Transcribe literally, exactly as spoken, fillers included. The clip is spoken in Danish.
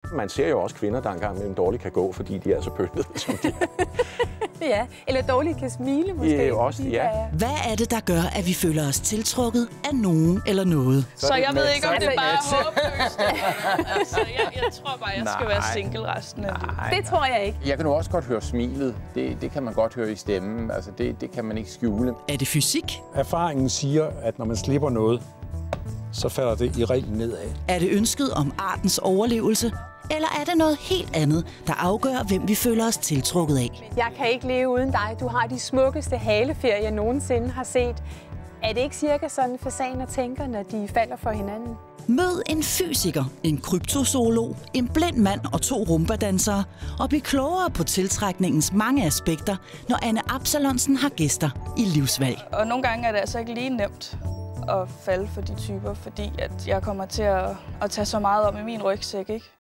Man ser jo også kvinder, der engang mellem dårligt kan gå, fordi de er så pøllede, som de er. Ja, eller dårligt kan smile måske. Ja, også, ja. Hvad er det, der gør, at vi føler os tiltrukket af nogen eller noget? Så, så jeg ved ikke, om det er bare håbløst. altså, jeg, jeg tror bare, jeg skal Nej. være single resten af livet. Det tror jeg ikke. Jeg kan nu også godt høre smilet. Det, det kan man godt høre i stemmen. Altså, det, det kan man ikke skjule. Er det fysik? Erfaringen siger, at når man slipper noget, så falder det i reglen nedad. Er det ønsket om artens overlevelse? Eller er det noget helt andet, der afgør, hvem vi føler os tiltrukket af? Jeg kan ikke leve uden dig. Du har de smukkeste haleferier, jeg nogensinde har set. Er det ikke cirka sådan, fasaner tænker, når de falder for hinanden? Mød en fysiker, en kryptozoolog, en blind mand og to rumbadansere, og bliv klogere på tiltrækningens mange aspekter, når Anne Absalonsen har gæster i Livsvalg. Og nogle gange er det altså ikke lige nemt at falde for de typer, fordi at jeg kommer til at, at tage så meget om i min rygsæk, ikke?